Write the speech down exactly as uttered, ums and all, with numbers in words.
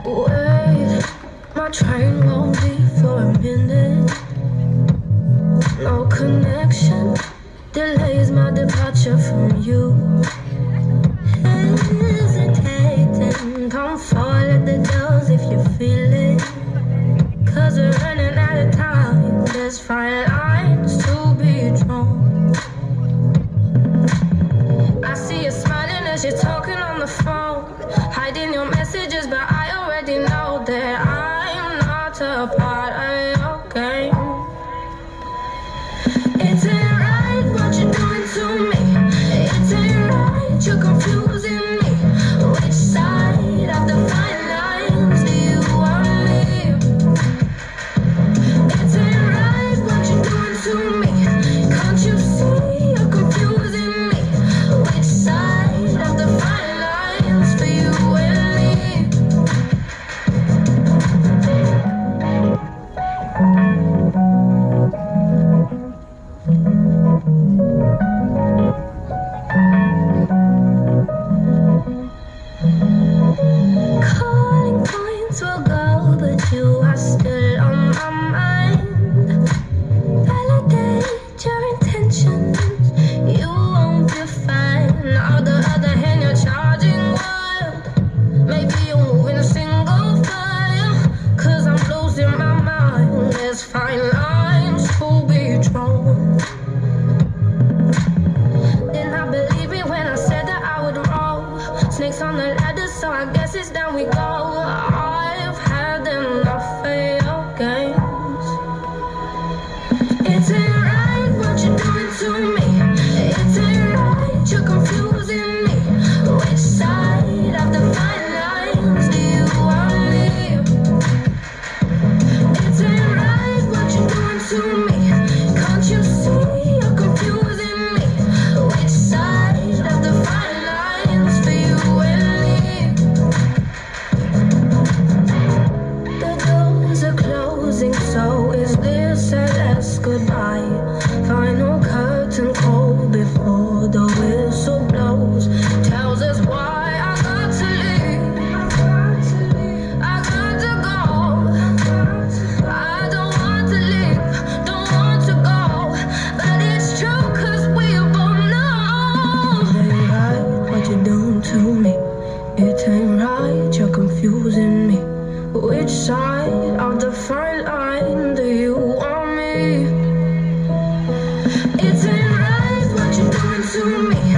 Wait, my train won't leave for a minute. No connection delays my departure from you. Hesitating, don't fall at the doors if you feel it. Cause we're running out of time. There's fine lines to be drawn. I see you smiling as you're talking on the phone, hiding your messages, but I already know that I'm not a part of your game. It ain't right what you're doing to me. It ain't right, you're confusing me. Which side of the fine lines do you want me? It ain't right what you're doing to me. Can't you see you're confusing me? Which side of the fine lines for you and me? Calling points will go, but you are still on my mind. Validate your intentions, you won't be fine. On the other hand, you're charging wild. Maybe you're moving single file. Cause I'm losing my mind. There's fine lines to be drawn. Did not believe me when I said that I would roll. Snakes on the ladder, so I guess it's down we go. I've had enough of your games. It ain't right what you're doing to me. It ain't right, you're confusing me. Which side of the fine lines do you want me? It ain't right what you're doing to me. Can't you see you're confusing me? Which side of the fine lines for you and me? The doors are closing, so is this a last goodbye? Final curtain call before the whistle blows. Tells us why I got to leave. I got to go. I don't want to leave, don't want to go. But it's true cause we both know. It ain't right what you're doing to me. It ain't right, you're confusing me. Which side of the fine line do you want me? It ain't right what you're doing to me.